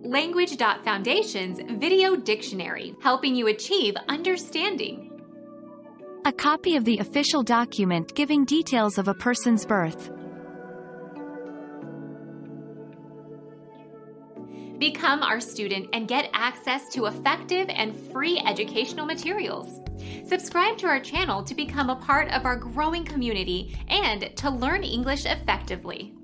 Language.Foundation's Video Dictionary, helping you achieve understanding. A copy of the official document giving details of a person's birth. Become our student and get access to effective and free educational materials. Subscribe to our channel to become a part of our growing community and to learn English effectively.